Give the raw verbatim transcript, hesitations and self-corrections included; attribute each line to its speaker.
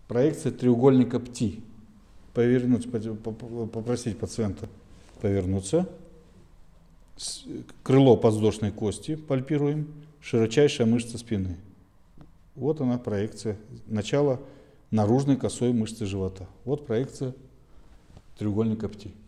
Speaker 1: проекция треугольника ПТИ. Повернуть, попросить пациента повернуться. Крыло подвздошной кости пальпируем, широчайшая мышца спины. Вот она проекция, начало наружной косой мышцы живота. Вот проекция треугольника ПТИ.